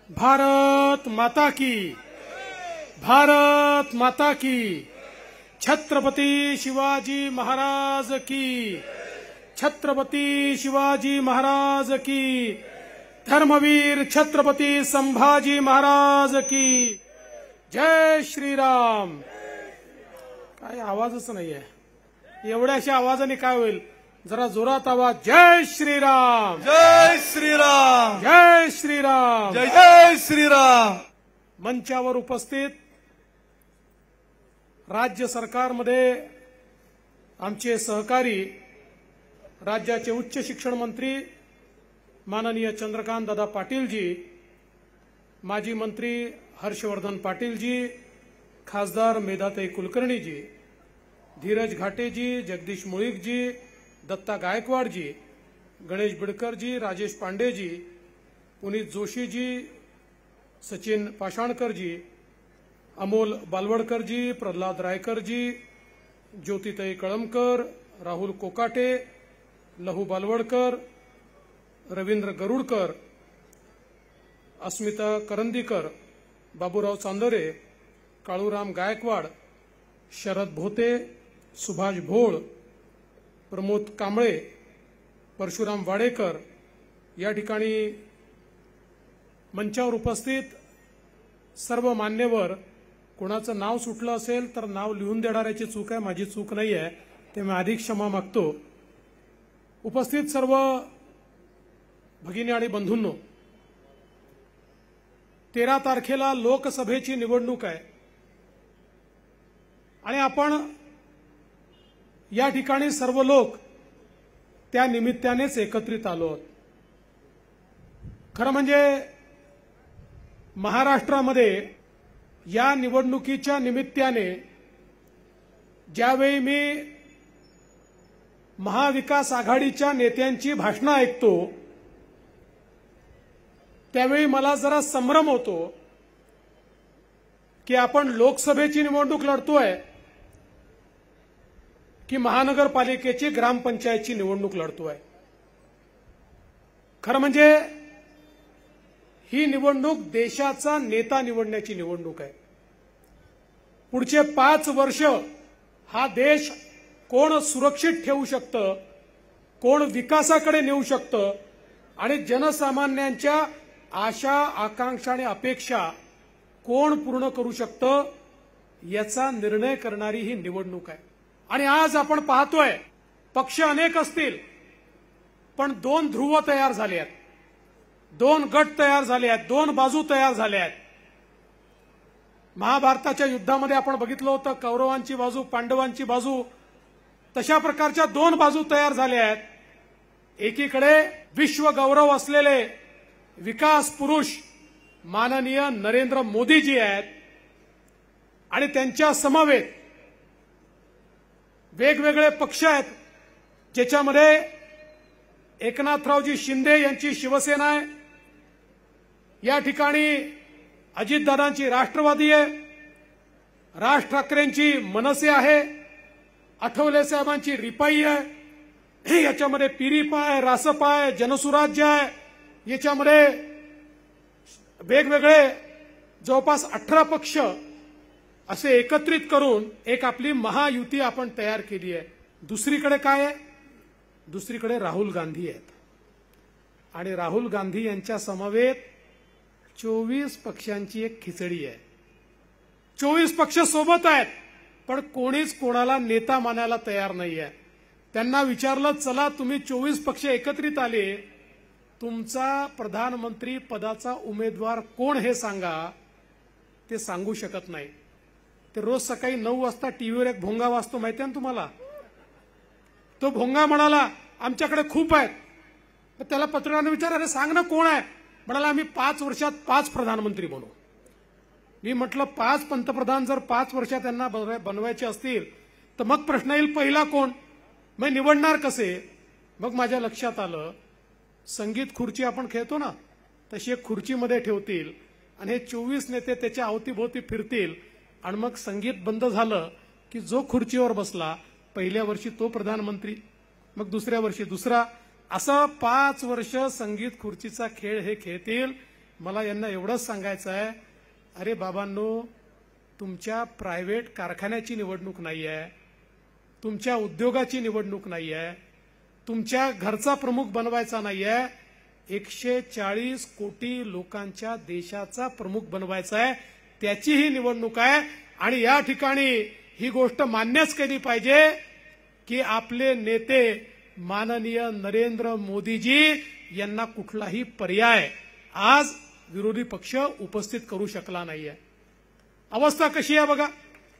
भारत माता की, भारत माता की, छत्रपति शिवाजी महाराज की, छत्रपति शिवाजी महाराज की, धर्मवीर छत्रपति संभाजी महाराज की, जय श्रीराम। काय आवाजच नाहीये, एवढ्याशा आवाजाने काय होईल? जरा जोरात आवाज, जय श्रीराम, जय श्रीराम, जय श्रीराम, जय जय श्रीराम। मंचावर उपस्थित राज्य सरकारमध्ये आमचे सहकारी राज्याचे उच्च शिक्षण मंत्री माननीय चंद्रकांत दादा पाटील जी, माजी मंत्री हर्षवर्धन पाटील जी, खासदार मेधाताई कुलकर्णी जी, धीरज घाटे जी, जगदीश मुळीक जी, दत्ता गायकवाड जी, गणेश बिडकर जी, राजेश पांडे जी, पुनीत जोशी जी, सचिन पाषाणकर जी, अमोल बालवडकर जी, प्रल्हाद रायकर जी, ज्योतिताई कळमकर, राहुल कोकाटे, लहू बालवडकर, रवींद्र गरुडकर, अस्मिता करंदीकर, बाबूराव चांदोरे, काळूराम गायकवाड, शरद भोते, सुभाष भोळ, प्रमोद कांबळे, परशुराम वाडेकर, या ठिकाणी मंचावर उपस्थित सर्व मान्यवर, कोणाचं नाव सुटलं असेल तर नाव लिहून देणाऱ्याची चूक आहे, माझी चूक नाही आहे, ते मी अधिक क्षमा मागतो। उपस्थित सर्व भगिनी आणि बंधूंनो, 13 तारखेला लोकसभेची निवडणूक आहे आणि आपण या ठिकाणी सर्व लोक त्या निमित्तानेच एकत्रित आलो आहोत। खरं म्हणजे महाराष्ट्रामध्ये या निवडणुकीच्या निमित्ताने ज्यावेळी मी महाविकास आघाडीच्या नेत्यांची भाषणं ऐकतो त्यावेळी मला जरा संभ्रम होतो की आपण लोकसभेची निवडणूक लढतोय की महानगरपालिकेची ग्रामपंचायतची निवडणूक लढतोय। खरं म्हणजे ही निवडणूक देशाचा नेता निवडण्याची निवडणूक आहे। पुढचे 5 वर्ष हा देश कोण सुरक्षित ठेवू शकतं, कोण विकासाकडे नेऊ शकतं आणि जनसामान्यांच्या आशा आकांक्षा आणि अपेक्षा कोण पूर्ण करू शकतं याचा निर्णय करणारी ही निवडणूक आहे। आणि आज आपण पाहतोय पक्ष अनेक असतील पण 2 ध्रुव तयार झाले आहेत, 2 गट तयार झाले आहेत, 2 बाजू तयार झाल्या आहेत। महाभारताच्या युद्धामध्ये आपण बघितलं होतं कौरवांची बाजू, पांडवांची बाजू, तशा प्रकारच्या 2 बाजू तयार झाल्या आहेत। एकीकडे विश्व गौरव असलेले विकास पुरुष माननीय नरेंद्र मोदीजी आहेत आणि त्यांच्या समवेत वेगवेगळे पक्ष आहेत ज्याच्यामध्ये एकनाथरावजी शिंदे यांची शिवसेना आहे, या ठिकाणी अजितदादांची राष्ट्रवादी आहे, राज ठाकरेंची मनसे आहे, आठवले साहेबांची रिपाई आहे, याच्यामध्ये पिरिपा आहे, रासपा आहे, जनसुराज्य आहे, याच्यामध्ये वेगवेगळे जवळपास 18 पक्ष असे एकत्रित करून एक आपली महायुती आपण तयार केली आहे। दुसरीकडे काय आहे? दुसरीकडे राहुल गांधी आहेत आणि राहुल गांधी यांच्या समवेत 24 पक्षांची एक खिचडी आहे। 24 पक्ष सोबत आहेत पण कोणीच कोणाला नेता मानायला तयार नाही आहे। त्यांना विचारलं, चला तुम्ही 24 पक्ष एकत्रित आले, तुमचा प्रधानमंत्री पदाचा उमेदवार कोण हे सांगा, ते सांगू शकत नाही। ते रोज सकाळी 9 वाजता टीव्हीवर एक भोंगा वाजतो, माहिती आहे ना तुम्हाला? तो भोंगा म्हणाला आमच्याकडे खूप आहेत, तर त्याला पत्रकारांनी विचारलं, अरे सांग ना कोण आहे? म्हणाला आम्ही 5 वर्षात 5 प्रधानमंत्री बनवू। मी म्हटलं 5 पंतप्रधान जर 5 वर्षात त्यांना बनवायचे असतील तर मग प्रश्न येईल पहिला कोण, मग निवडणार कसे? मग माझ्या लक्षात आलं, संगीत खुर्ची आपण खेळतो ना तशी एक खुर्चीमध्ये ठेवतील आणि हे 24 नेते त्याच्या अवतीभोवती फिरतील आणि मग संगीत बंद झालं की जो खुर्चीवर बसला पहिल्या वर्षी तो प्रधानमंत्री, मग दुसऱ्या वर्षी दुसरा, असं 5 वर्ष संगीत खुर्चीचा खेळ हे खेळतील। मला यांना एवढंच सांगायचं आहे, अरे बाबांनो, तुमच्या प्रायव्हेट कारखान्याची निवडणूक नाही आहे, तुमच्या उद्योगाची निवडणूक नाही आहे, तुमच्या घरचा प्रमुख बनवायचा नाही आहे, 140 कोटी लोकांच्या देशाचा प्रमुख बनवायचा आहे, त्याची ही निवडणूक आहे. आणि या ठिकाणी ही गोष्ट मान्यच केली पाहिजे की आपले नेते माननीय नरेंद्र मोदीजी यांना कुठलाही पर्याय आज विरोधी पक्ष उपस्थित करू शकला नाहीये. अवस्था कशी आहे बघा.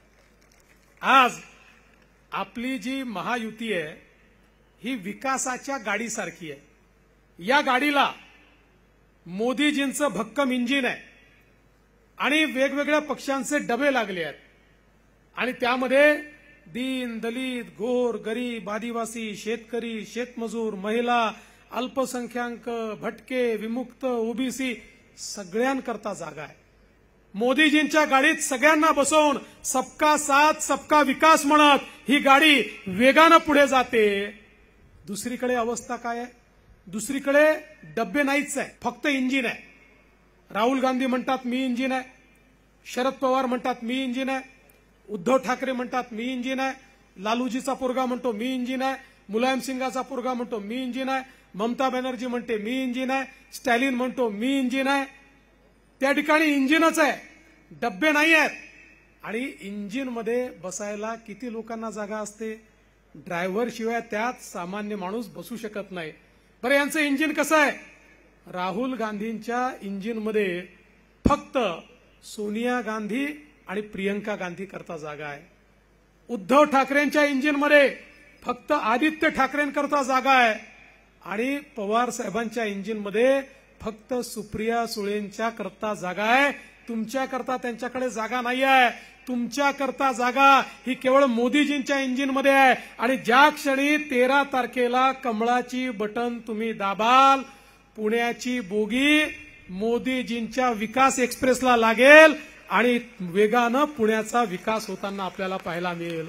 आज आपली जी महायुती आहे ही विकासाच्या गाडीसारखी आहे. या गाडीला मोदीजींचं भक्कम इंजिन आहे आणि वेगवेगळ्या पक्षांचे डबे लागले आहेत आणि त्यामध्ये दीन, दलित, गोर, गरीब, आदिवासी, शेतकरी, शेतमजूर, महिला, अल्पसंख्याक, भटके, विमुक्त, ओबीसी सगळ्यांकरता जागा आहे. मोदीजींच्या गाडीत सगळ्यांना बसवून सबका साथ सबका विकास म्हणत ही गाडी वेगानं पुढे जाते. दुसरीकडे अवस्था काय आहे? दुसरीकडे डब्बे नाहीच आहे, फक्त इंजिन आहे. राहुल गांधी म्हणतात मी इंजिन आहे, शरद पवार म्हणतात मी इंजिन आहे, उद्धव ठाकरे म्हणतात मी इंजिन आहे, लालूजीचा पोरगा म्हणतो मी इंजिन आहे, मुलायम सिंगाचा पोरगा म्हणतो मी इंजिन आहे, ममता बॅनर्जी म्हणते मी इंजिन आहे, स्टॅलिन म्हणतो मी इंजिन आहे. त्या ठिकाणी इंजिनच आहे, डब्बे नाही आहेत. आणि इंजिनमध्ये बसायला किती लोकांना जागा असते? ड्रायव्हर शिवाय त्यात सामान्य माणूस बसू शकत नाही. बरं, यांचं इंजिन कसं आहे? राहुल गांधींच्या इंजिनमध्ये फक्त सोनिया गांधी आणि प्रियंका गांधी करता जागा आहे. उद्धव ठाकरेंच्या इंजिनमध्ये फक्त आदित्य ठाकरेंकरता जागा आहे आणि पवार साहेबांच्या इंजिनमध्ये फक्त सुप्रिया सुळेंच्या करता जागा आहे. तुमच्याकरता त्यांच्याकडे जागा नाही आहे. तुमच्याकरता जागा ही केवळ मोदीजींच्या इंजिनमध्ये आहे. आणि ज्या क्षणी 13 तारखेला कमळाची बटन तुम्ही दाबाल, पुण्याची बोगी मोदीजींच्या विकास एक्सप्रेसला लागेल आणि वेगानं पुण्याचा विकास होताना आपल्याला पाहायला मिळेल.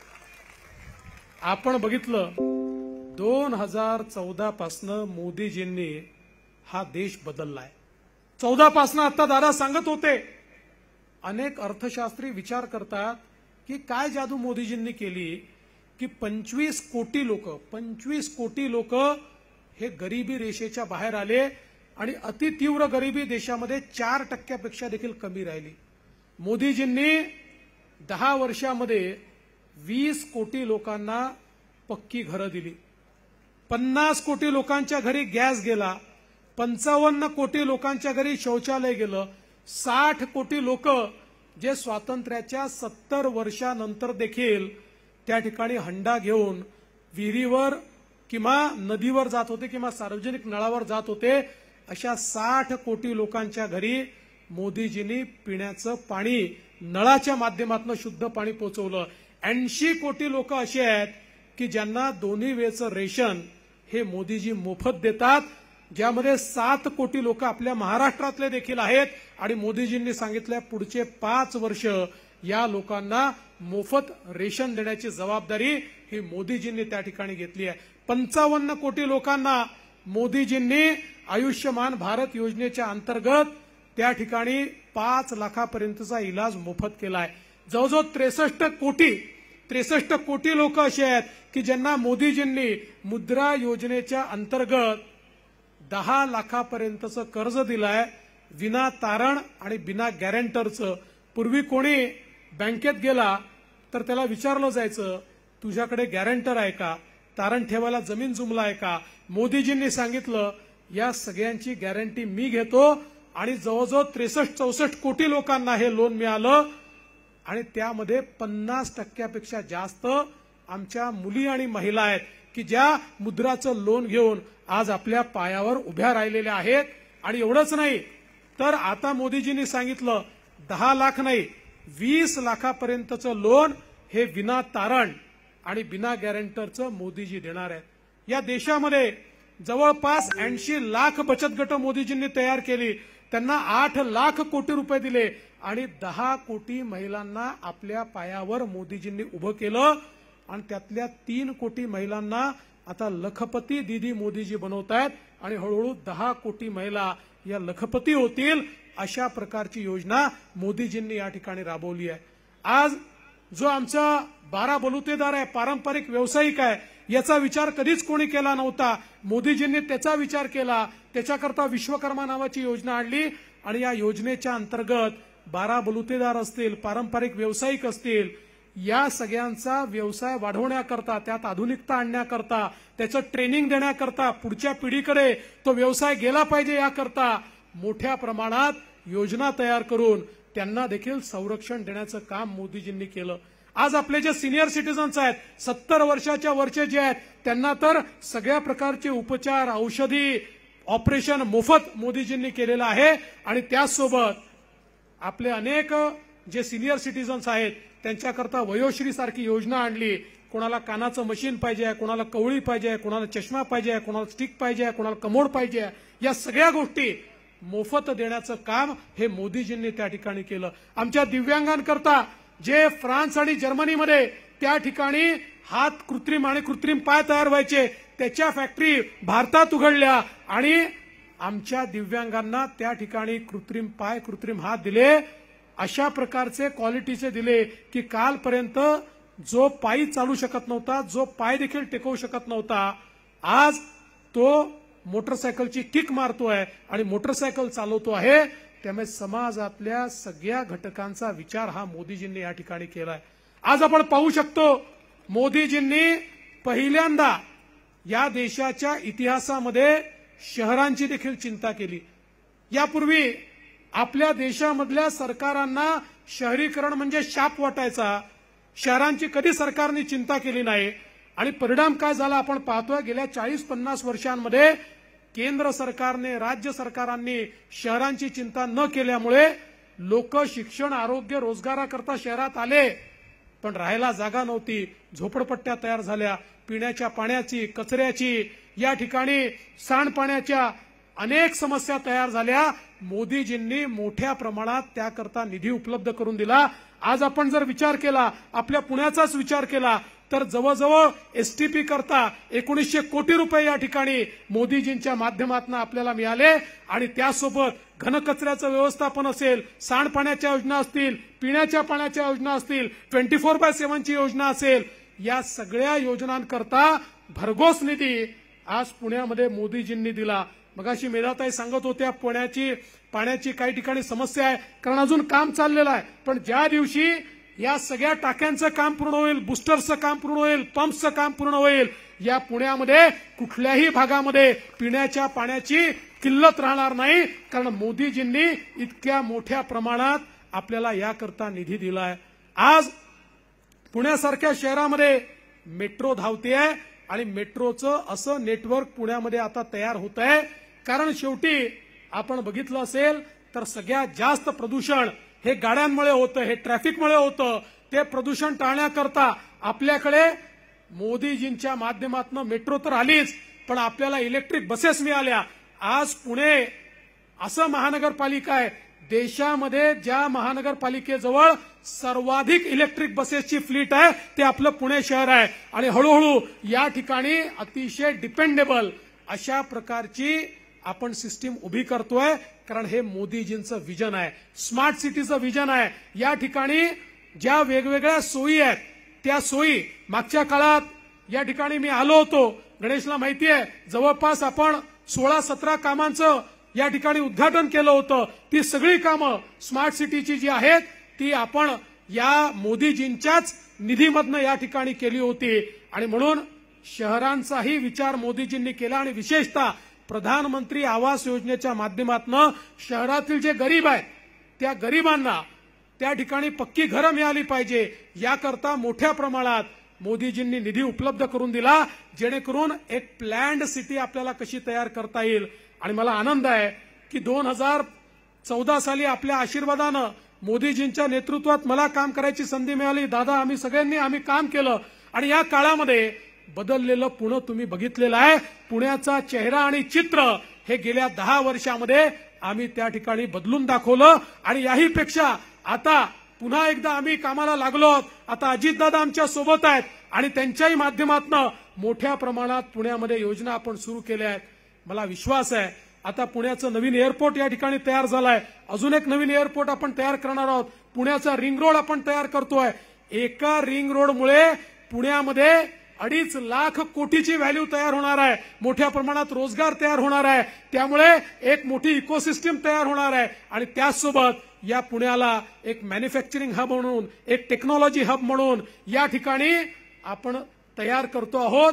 आपण बघितलं 2014 पासनं मोदीजींनी हा देश बदललाय. 14 पासनं आता दादा सांगत होते. अनेक अर्थशास्त्री विचार करतात की काय जादू मोदीजींनी केली की 25 कोटी लोक हे गरिबी रेषेच्या बाहेर आले आणि अतितीव्र गरिबी देशामध्ये 4% देखील कमी राहिली. मोदीजींनी 10 वर्षामध्ये 20 कोटी लोकांना पक्की घरं दिली, 50 कोटी लोकांच्या घरी गॅस गेला, 55 कोटी लोकांच्या घरी शौचालय गेलं, 60 कोटी लोक जे स्वातंत्र्याच्या 70 वर्षानंतर देखील त्या ठिकाणी हंडा घेऊन विहिरीवर किंवा नदीवर जात होते किंवा सार्वजनिक नळावर जात होते, अशा 60 कोटी लोकांच्या घरी मोदीजींनी पिण्याचं पाणी नळाच्या माध्यमातून शुद्ध पाणी पोहोचवलं. 80 कोटी लोक असे आहेत की ज्यांना दोन्ही वेळचं रेशन हे मोदीजी मोफत देतात, ज्यामध्ये 7 कोटी लोक आपल्या महाराष्ट्रातले देखील आहेत. आणि मोदीजींनी सांगितलं पुढचे 5 वर्ष या लोकांना मोफत रेशन देण्याची जबाबदारी ही मोदीजींनी त्या ठिकाणी घेतली आहे. 55 कोटी लोकांना मोदीजींनी आयुष्यमान भारत योजनेच्या अंतर्गत त्या ठिकाणी 5 लाखापर्यंतचा इलाज मोफत केलाय. जवळजवळ 63 कोटी लोक असे आहेत की ज्यांना मोदीजींनी मुद्रा योजनेच्या अंतर्गत 10 लाखापर्यंतचं कर्ज दिलंय, विना तारण आणि बिना गॅरंटरचं. पूर्वी कोणी बँकेत गेला तर त्याला विचारलं जायचं तुझ्याकडे गॅरंटर आहे का, तारण ठेवायला जमीन जुमला आहे का. मोदीजींनी सांगितलं या सगळ्यांची गॅरंटी मी घेतो आणि जवळजवळ 63-64 कोटी लोकांना हे लोन मिळालं. आणि त्यामध्ये 50% जास्त आमच्या मुली आणि महिला आहेत की ज्या मुद्राचं लोन घेऊन आज आपल्या पायावर उभ्या राहिलेल्या आहेत. आणि एवढंच नाही तर आता मोदीजींनी सांगितलं 10 लाख नाही 20 लाखापर्यंतचं लोन हे विना तारण आणि बिना गॅरंटरचं मोदीजी देणार आहेत. या देशामध्ये जवळपास 80 लाख बचत गट मोदीजींनी तयार केली, त्यांना 8 लाख कोटी रुपये दिले आणि 10 कोटी महिलांना आपल्या पायावर मोदीजींनी उभं केलं. आणि त्यातल्या 3 कोटी महिलांना आता लखपती दीदी मोदीजी बनवतायत आणि हळूहळू 10 कोटी महिला या लखपती होतील अशा प्रकारची योजना मोदीजींनी या ठिकाणी राबवली आहे। आज जो आमचा 12 बलुतेदार आहे, पारंपरिक व्यावसायिक आहे, याचा विचार कधीच कोणी केला नव्हता। मोदीजींनी त्याचा विचार केला, त्याच्याकरता विश्वकर्मा नावाची योजना आणली आणि या योजनेच्या अंतर्गत 12 बलुतेदार असतील, पारंपरिक व्यावसायिक असतील, या सगळ्यांचा व्यवसाय वाढवण्याकरता, त्यात आधुनिकता आणण्याकरता, त्याचं ट्रेनिंग देण्याकरता, पुढच्या पिढीकडे तो व्यवसाय गेला पाहिजे याकरता मोठ्या प्रमाणात योजना तयार करून त्यांना देखील संरक्षण देण्याचं काम मोदीजींनी केलं। आज आपले जे सिनियर सिटीजन्स आहेत, 70 वर्षाच्या वरचे जे आहेत, त्यांना तर सगळ्या प्रकारचे उपचार, औषधी, ऑपरेशन मोफत मोदीजींनी केलेलं आहे आणि त्याचसोबत आपले अनेक जे सिनियर सिटीजन्स आहेत त्यांच्याकरता वयोश्री सारखी योजना आणली। कोणाला कानाचं मशीन पाहिजे, कोणाला कवळी पाहिजे, कोणाला चष्मा पाहिजे, कोणाला स्टिक पाहिजे, कोणाला कमोड पाहिजे, या सगळ्या गोष्टी मोफत देण्याचं काम हे मोदीजींनी त्या ठिकाणी केलं। आमच्या दिव्यांगांकरता जे फ्रान्स आणि जर्मनीमध्ये त्या ठिकाणी हात कृत्रिम आणि कृत्रिम पाय तयार व्हायचे, त्याच्या फॅक्टरी भारतात उघडल्या आणि आमच्या दिव्यांगांना त्या ठिकाणी कृत्रिम पाय, कृत्रिम हात दिले, अशा प्रकारचे क्वालिटीचे दिले की कालपर्यंत जो पायी चालू शकत नव्हता, जो पाय देखील टेकवू शकत नव्हता, आज तो मोटरसायकलची किक मारतोय आणि मोटरसायकल चालवतो आहे। त्यामुळे समाजातल्या सगळ्या घटकांचा विचार हा मोदीजींनी या ठिकाणी केलाय। आज आपण पाहू शकतो मोदीजींनी पहिल्यांदा या देशाच्या इतिहासामध्ये शहरांची देखील चिंता केली। यापूर्वी आपल्या देशामधल्या सरकारांना शहरीकरण म्हणजे शाप वाटायचा, शहरांची कधी सरकारने चिंता केली नाही आणि परिणाम काय झाला आपण पाहतोय। गेल्या 40-50 वर्षांमध्ये केंद्र सरकारने, राज्य सरकारांनी शहरांची चिंता न केल्यामुळे लोक शिक्षण, आरोग्य, रोजगाराकरता शहरात आले, पण राहायला जागा नव्हती, झोपडपट्ट्या तयार झाल्या, पिण्याच्या पाण्याची, कचऱ्याची, या ठिकाणी सांडपाण्याच्या अनेक समस्या तयार झाल्या। मोदीजींनी मोठ्या प्रमाणात त्याकरता निधी उपलब्ध करून दिला। आज आपण जर विचार केला, आपल्या पुण्याचाच विचार केला, तर जवळजवळ एसटीपी करता 1900 कोटी रुपये या ठिकाणी मोदीजींच्या माध्यमातून आपल्याला मिळाले आणि त्यासोबत घनकचऱ्याचं व्यवस्थापन असेल, सांडपाण्याच्या योजना असतील, पिण्याच्या पाण्याच्या योजना असतील, 24/7 ची योजना असेल, या सगळ्या योजनांकरता भरघोस निधी आज पुण्यामध्ये मोदीजींनी दिला। मगाशी मेधाताई सांगत होत्या पाण्याची काही ठिकाणी समस्या आहे, कारण अजून काम चाललेलं आहे, पण ज्या दिवशी या सगळ्या टाक्यांचं काम पूर्ण होईल, बुस्टर्सचं काम पूर्ण होईल, पंप्सचं काम पूर्ण होईल, या पुण्यामध्ये कुठल्याही भागामध्ये पिण्याच्या पाण्याची किल्लत राहणार नाही, कारण मोदीजींनी इतक्या मोठ्या प्रमाणात आपल्याला याकरता निधी दिलाय। आज पुण्यासारख्या शहरामध्ये मेट्रो धावते आहे आणि मेट्रोचं असं नेटवर्क पुण्यामध्ये आता तयार होत आहे, कारण शेवटी आपण बघितलं असेल तर सगळ्यात जास्त प्रदूषण हे गाड्यांमुळे होतं, हे ट्रॅफिकमुळे होतं। ते प्रदूषण टाळण्याकरता आपल्याकडे मोदीजींच्या माध्यमातून मेट्रो तर आलीच, पण आपल्याला इलेक्ट्रिक बसेस मिळाल्या। आज पुणे असं महानगरपालिका आहे देशामध्ये ज्या महानगरपालिकेजवळ सर्वाधिक इलेक्ट्रिक बसेसची फ्लीट आहे ते आपलं पुणे शहर आहे आणि हळूहळू या ठिकाणी अतिशय डिपेंडेबल अशा प्रकारची आपण सिस्टीम उभी करतोय, कारण हे मोदीजींचं विजन आहे, स्मार्ट सिटीचं विजन आहे। या ठिकाणी ज्या वेगवेगळ्या सोयी आहेत त्या सोयी मागच्या काळात या ठिकाणी मी आलो होतो, गणेशला माहिती आहे, जवळपास आपण 16-17 कामांचं या ठिकाणी उद्घाटन केलं होतं। ती सगळी कामं स्मार्ट सिटीची जी आहेत ती आपण या मोदीजींच्याच निधीमधनं या ठिकाणी केली होती आणि म्हणून शहरांचाही विचार मोदीजींनी केला आणि विशेषतः प्रधानमंत्री आवास योजनेच्या माध्यमातून शहरातील जे गरीब आहेत त्या गरिबांना त्या ठिकाणी पक्की घरं मिळाली पाहिजे, याकरता मोठ्या प्रमाणात मोदीजींनी निधी उपलब्ध करून दिला, जेणेकरून एक प्लॅन्ड सिटी आपल्याला कशी तयार करता येईल। आणि मला आनंद आहे की 2014 साली आपल्या आशीर्वादानं मोदीजींच्या नेतृत्वात मला काम करायची संधी मिळाली। दादा, आम्ही सगळ्यांनी काम केलं आणि या काळामध्ये बदललेलं पुणे तुम्ही बघितलेलं आहे। पुण्याचा चेहरा आणि चित्र हे गेल्या 10 वर्षामध्ये आम्ही त्या ठिकाणी बदलून दाखवलं आणि याहीपेक्षा आता पुन्हा एकदा आम्ही कामाला लागलो आहोत। आता अजितदादा आमच्या सोबत आहेत आणि त्यांच्याही माध्यमातून मोठ्या प्रमाणात पुण्यामध्ये योजना आपण सुरू केल्या आहेत. मला विश्वास आहे आता पुण्याचं नवीन एअरपोर्ट या ठिकाणी तयार झालाय. अजून एक नवीन एअरपोर्ट आपण तयार करणार आहोत. पुण्याचा रिंग रोड आपण तयार करतोय. एका रिंग रोडमुळे पुण्यामध्ये 2.5 लाख कोटीची व्हॅल्यू तयार होणार आहे. मोठ्या प्रमाणात रोजगार तयार होणार आहे. त्यामुळे एक मोठी इकोसिस्टम तयार होणार आहे आणि त्याचसोबत या पुण्याला एक मॅन्युफॅक्चरिंग हब म्हणून, एक टेक्नॉलॉजी हब म्हणून या ठिकाणी आपण तयार करतो आहोत.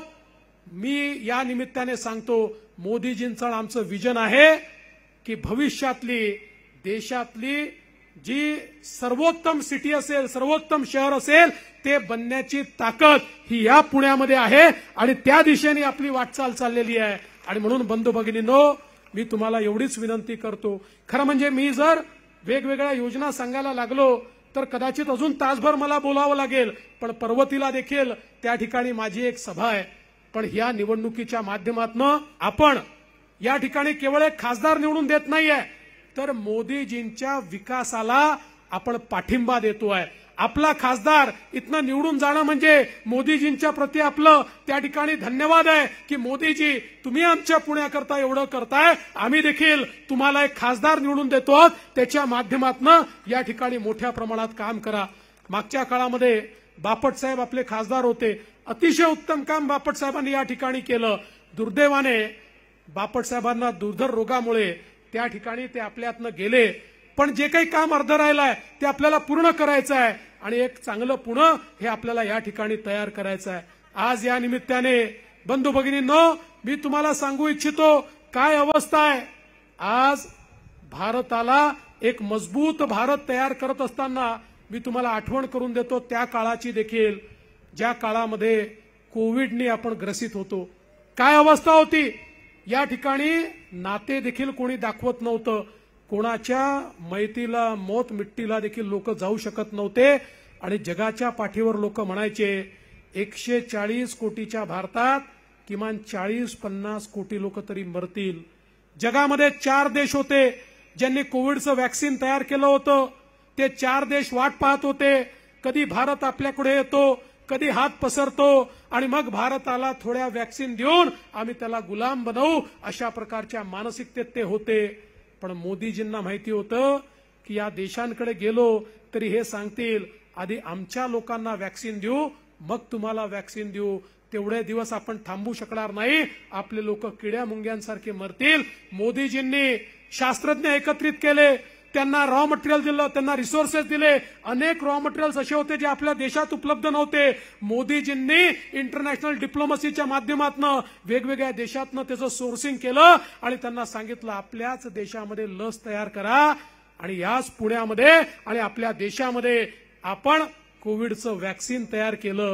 मी या निमित्ताने सांगतो, मोदीजींचं आमचं विजन आहे की भविष्यातली देशातली जी सर्वोत्तम सिटी असेल, सर्वोत्तम शहर असेल, ते बनण्याची ताकद ही या पुण्यामध्ये आहे आणि त्या दिशेने आपली वाटचाल चाललेली आहे. आणि म्हणून बंधू भगिनींनो, मी तुम्हाला एवढीच विनंती करतो. खरं म्हणजे मी जर वेगवेगळ्या योजना सांगायला लागलो तर कदाचित अजून तासभर मला बोलावं लागेल, पण पर्वतीला देखील त्या ठिकाणी माझी एक सभा आहे. पण या निवडणुकीच्या माध्यमातून आपण या ठिकाणी केवळ एक खासदार निवडून देत नाहीये, तर मोदीजींच्या विकासाला आपण पाठिंबा देतोय. आपला खासदार इथनं निवडून जाणं म्हणजे मोदीजींच्या प्रती आपलं त्या ठिकाणी धन्यवाद आहे की मोदीजी तुम्ही आमच्या पुण्याकरता एवढं करताय, आम्ही देखील तुम्हाला एक खासदार निवडून देतो, त्याच्या माध्यमातून या ठिकाणी मोठ्या प्रमाणात काम करा. मागच्या काळामध्ये बापट साहेब आपले खासदार होते. अतिशय उत्तम काम बापट साहेबांनी या ठिकाणी केलं. दुर्दैवाने बापट साहेबांना दुर्धर रोगामुळे त्या ठिकाणी ते आपल्यातनं गेले. पण जे काही काम अर्ध राहिलंय ते आपल्याला पूर्ण करायचं आहे आणि एक चांगलं पुणे हे आपल्याला या ठिकाणी तयार करायचं आहे. आज या निमित्ताने बंधू भगिनींनो, मी तुम्हाला सांगू इच्छितो काय अवस्था आहे. आज भारताला एक मजबूत भारत तयार करत असताना मी तुम्हाला आठवण करून देतो त्या काळाची देखील, ज्या काळामध्ये कोविडने आपण ग्रसित होतो. काय अवस्था होती या ठिकाणी, नाते देखील कोणी दाखवत नव्हतं. कोणाच्या मैतीला, मोत मिट्टीला देखील लोक जाऊ शकत नव्हते आणि जगाच्या पाठीवर लोक म्हणायचे 140 कोटीच्या भारतात किमान 40-50 कोटी लोक तरी मरतील. जगामध्ये 4 देश होते ज्यांनी कोविडचं वॅक्सिन तयार केलं होतं. ते 4 देश वाट पाहत होते कधी भारत आपल्याकडे येतो, कधी हात पसरतो आणि मग भारताला थोड्या वॅक्सिन देऊन आम्ही त्याला गुलाम बनवू, अशा प्रकारच्या मानसिकतेत ते होते. पण मोदीजींना माहिती होतं की या देशांकडे गेलो तरी हे सांगतील आधी आमच्या लोकांना वॅक्सिन देऊ, मग तुम्हाला वॅक्सिन देऊ. तेवढे दिवस आपण थांबू शकणार नाही, आपले लोक किड्या मुंग्यांसारखे मरतील. मोदीजींनी शास्त्रज्ञ एकत्रित केले, त्यांना रॉ मटेरियल दिलं, त्यांना रिसोर्सेस दिले. अनेक रॉ मटेरियल्स असे होते जे आपल्या देशात उपलब्ध नव्हते. मोदीजींनी इंटरनॅशनल डिप्लोमसीच्या माध्यमातून वेगवेगळ्या देशातनं त्याचं सोर्सिंग केलं आणि त्यांना सांगितलं आपल्याच देशामध्ये लस तयार करा आणि याच पुण्यामध्ये आणि आपल्या देशामध्ये आपण कोविडचं वॅक्सिन तयार केलं.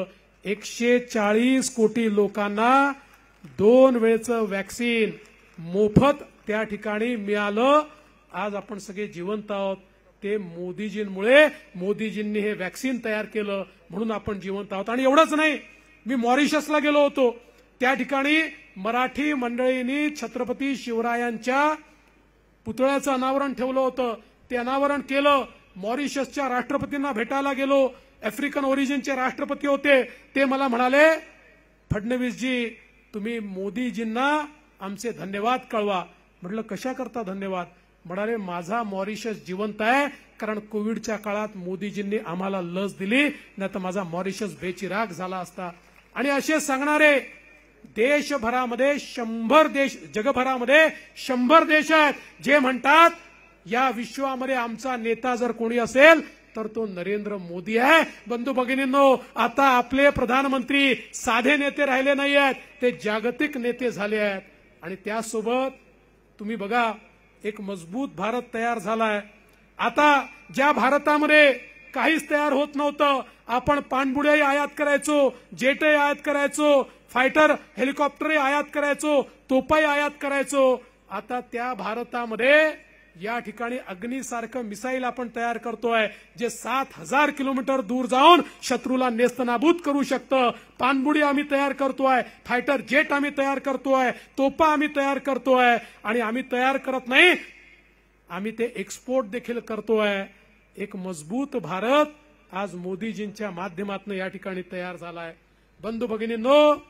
140 कोटी लोकांना 2 वेळचं वॅक्सिन मोफत त्या ठिकाणी मिळालं. आज आपण सगळे जिवंत आहोत. ते मोदीजींमुळे, मोदीजींनी हे वॅक्सिन तयार केलं म्हणून आपण जिवंत आहोत. आणि एवढंच नाही, मी मॉरिशसला गेलो होतो. त्या ठिकाणी मराठी मंडळींनी छत्रपती शिवरायांच्या पुतळ्याचं अनावरण ठेवलं होतं. ते अनावरण केलं. मॉरिशसच्या राष्ट्रपतींना भेटायला गेलो. आफ्रिकन ओरिजिनचे राष्ट्रपती होते. ते मला म्हणाले, फडणवीसजी तुम्ही मोदीजींना आमचे धन्यवाद कळवा. म्हटलं कशा करता धन्यवाद? म्हणाले माझा मॉरिशस जिवंत आहे कारण कोविडच्या काळात मोदीजींनी आम्हाला लस दिली, नाही तर माझा मॉरिशस बेचिराग झाला असता. आणि असे सांगणारे देशभरामध्ये 100 देश, जगभरामध्ये 100 देश आहेत जे म्हणतात या विश्वामध्ये आमचा नेता जर कोणी असेल तर तो नरेंद्र मोदी आहे. बंधू भगिनींनो, आता आपले प्रधानमंत्री साधे नेते राहिले नाही आहेत, ते जागतिक नेते झाले आहेत. आणि त्यासोबत तुम्ही बघा एक मजबूत भारत तयार झालाय. आता ज्या भारतामध्ये काहीच तयार होत नव्हतं, आपण पाणबुड्याही आयात करायचो, जेटही आयात करायचो, फायटर हेलिकॉप्टरही आयात करायचो, तोफाही आयात करायचो. आता त्या भारतामध्ये या ठिकाणी अग्नीसारखं मिसाईल आपण तयार करतोय जे 7000 किलोमीटर दूर जाऊन शत्रूला नेस्तनाबूत करू शकतं. पाणबुडी आम्ही तयार करतोय, फायटर जेट आम्ही तयार करतोय, तोफा आम्ही तयार करतोय. आणि आम्ही तयार करत नाही, आम्ही ते एक्सपोर्ट देखील करतोय. एक मजबूत भारत आज मोदीजींच्या माध्यमातून या ठिकाणी तयार झालाय. बंधू भगिनींनो,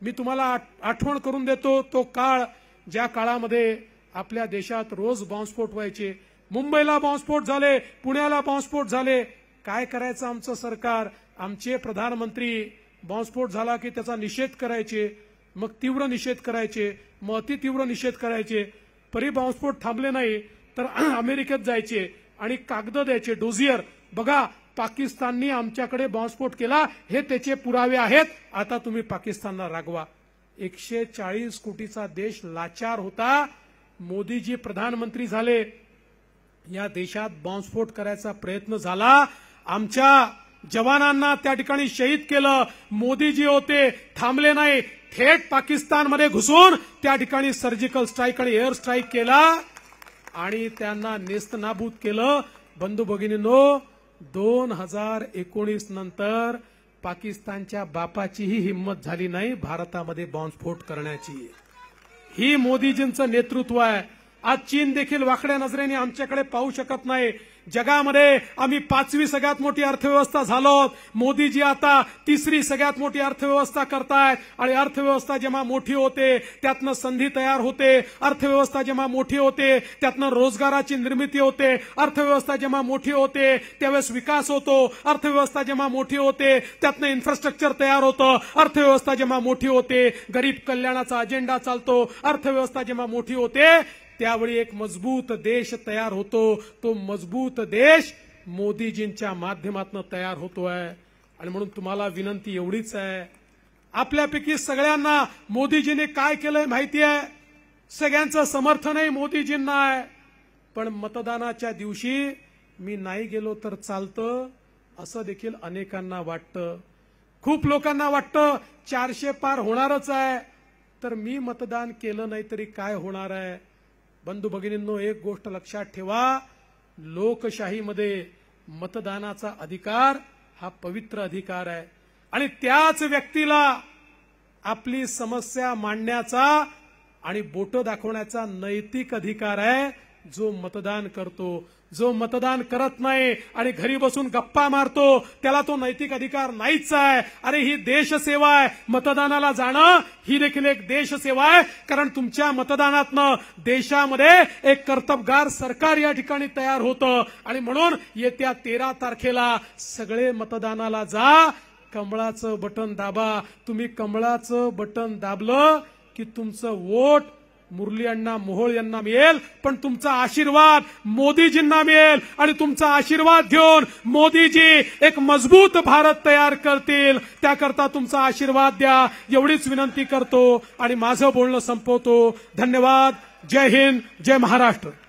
मी तुम्हाला आठवण करून देतो तो काळ, ज्या काळामध्ये आपल्या देशात रोज बॉम्बस्फोट व्हायचे. मुंबईला बॉम्बस्फोट झाले, पुण्याला बॉम्बस्फोट झाले. काय करायचं आमचं सरकार? आमचे प्रधानमंत्री बॉम्बस्फोट झाला की त्याचा निषेध करायचे, मग तीव्र निषेध करायचे, मग अतितीव्र निषेध करायचे. परी बॉम्बस्फोट थांबले नाही तर अमेरिकेत जायचे आणि कागद द्यायचे, डोझियर बघा पाकिस्ताननी आमच्याकडे बॉम्बस्फोट केला, हे त्याचे पुरावे आहेत, आता तुम्ही पाकिस्तानला रागवा. 140 कोटीचा देश लाचार होता. मोदीजी प्रधानमंत्री झाले, या देशात बॉम्बस्फोट करायचा प्रयत्न झाला, आमच्या जवानांना त्या ठिकाणी शहीद केलं. मोदीजी होते, थांबले नाही, थेट पाकिस्तानमध्ये घुसून त्या ठिकाणी सर्जिकल स्ट्राईक आणि एअर स्ट्राईक केला आणि त्यांना नेस्तनाबूत केलं. बंधू भगिनींनो, 2019 नंतर पाकिस्तानच्या बापाचीही हिंमत झाली नाही भारतामध्ये बॉम्बस्फोट करण्याची. ही मोदीजींचं नेतृत्व आहे. आज चीन देखील वाकड्या नजरेने आमच्याकडे पाहू शकत नाही. जगामध्ये आम्ही 5वी सगळ्यात मोठी अर्थव्यवस्था झालो. मोदीजी आता 3री सगळ्यात मोठी अर्थव्यवस्था करतायत आणि अर्थव्यवस्था जेव्हा मोठी होते त्यातनं संधी तयार होते. अर्थव्यवस्था जेव्हा मोठी होते त्यातनं रोजगाराची निर्मिती होते. अर्थव्यवस्था जेव्हा मोठी होते त्यावेळेस विकास होतो. अर्थव्यवस्था जेव्हा मोठी होते त्यातनं इन्फ्रास्ट्रक्चर तयार होतं. अर्थव्यवस्था जेव्हा मोठी होते गरीब कल्याणाचा अजेंडा चालतो. अर्थव्यवस्था जेव्हा मोठी होते त्यावेळी एक मजबूत देश तयार होतो. तो मजबूत देश मोदीजींच्या माध्यमातून तयार होतोय. आणि म्हणून तुम्हाला विनंती एवढीच आहे, आपल्यापैकी सगळ्यांना मोदीजींनी काय केलंय माहिती आहे, सगळ्यांचं समर्थनही मोदीजींना आहे. पण मतदानाच्या दिवशी मी नाही गेलो तर चालतं असं देखील अनेकांना वाटतं. खूप लोकांना वाटतं 400 पार होणारच आहे, तर मी मतदान केलं नाही तरी काय होणार आहे. बंधू भगिनींनो, एक गोष्ट लक्षात ठेवा, लोकशाहीमध्ये मतदानाचा अधिकार हा पवित्र अधिकार आहे आणि त्याच व्यक्तीला आपली समस्या मांडण्याचा आणि बोटं दाखवण्याचा नैतिक अधिकार आहे जो मतदान करतो. जो मतदान करत नाही आणि घरी बसून गप्पा मारतो त्याला तो नैतिक अधिकार नाहीच आहे. अरे ही देशसेवा आहे. मतदानाला जाणं ही देखील एक देशसेवा आहे, कारण तुमच्या मतदानातनं देशामध्ये एक कर्तबगार सरकार या ठिकाणी तयार होतं. आणि म्हणून येत्या 13 तारखेला सगळे मतदानाला जा, कमळाचं बटन दाबा. तुम्ही कमळाचं बटन दाबलं की तुमचं वोट मुरली अण्णा मोहोळ यांना मिळेल, पण तुमचा आशीर्वाद मोदीजींना मिळेल आणि तुमचा आशीर्वाद घेऊन मोदीजी एक मजबूत भारत तयार करतील. त्याकरता तुमचा आशीर्वाद द्या एवढीच विनंती करतो आणि माझं बोलणं संपवतो. धन्यवाद. जय हिंद, जय महाराष्ट्र.